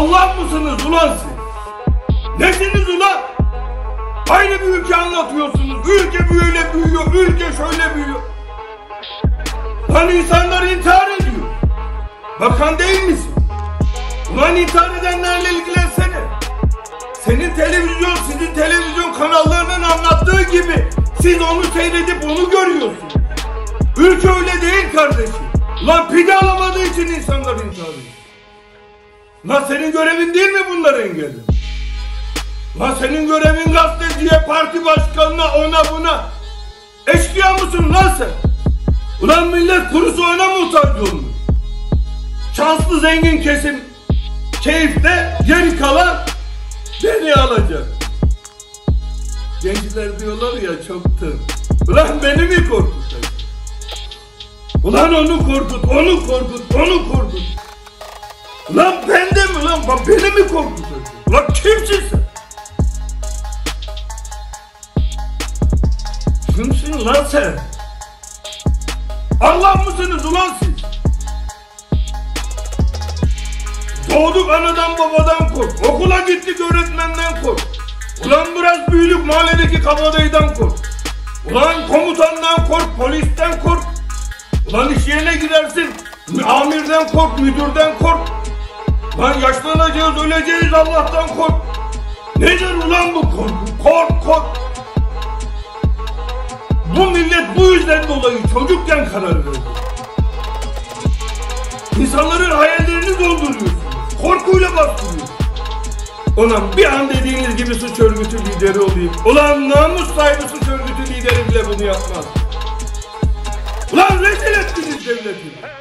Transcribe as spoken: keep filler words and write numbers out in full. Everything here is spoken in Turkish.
Allah mısınız ulan siz? Nesiniz ulan? Aynı bir ülke anlatıyorsunuz. Ülke böyle büyüyor, ülke şöyle büyüyor. Lan insanlar intihar ediyor. Bakan değil misin? Ulan intihar edenlerle ilgilensene. Senin televizyon, sizin televizyon kanallarının anlattığı gibi siz onu seyredip onu görüyorsunuz. Ülke öyle değil kardeşim. Ulan pide alamadığı için insanlar intihar ediyor. Lan senin görevin değil mi bunları engellemek? Lan senin görevin gazeteciye, parti başkanına, ona buna. Eşkıya mısın lan sen? Ulan millet kuru soğana muhtaç olmuş. Şanslı zengin kesim keyifte, geri kalan beni alacak. Gençler diyorlar ya çoktur. Ulan beni mi korkutacaksın? Ulan onu korkut, onu korkut, onu korkut. Ulan ben de mi lan? Beni mi korkutacaksın? Ulan kimsin sen? Kimsin lan sen? Allah mısınız ulan siz? Doğduk anadan babadan kork. Okula gittik öğretmenden kork. Ulan biraz büyüdük mahalledeki kabadayıdan kork. Ulan komutandan kork, polisten kork. Ulan iş yerine gidersin. Amirden kork, müdürden kork. Lan yaşlanacağız, öleceğiz, Allah'tan kork. Nedir ulan bu korku? Kork, kork. Bu millet bu yüzden dolayı çocukken karar verdi. İnsanların hayallerini dolduruyorsunuz. Korkuyla bastırıyorsunuz. Ulan bir an dediğiniz gibi suç örgütü lideri olayım. Ulan namus sahibi suç örgütü lideri bile bunu yapmaz. Ulan rezil ettiniz devleti.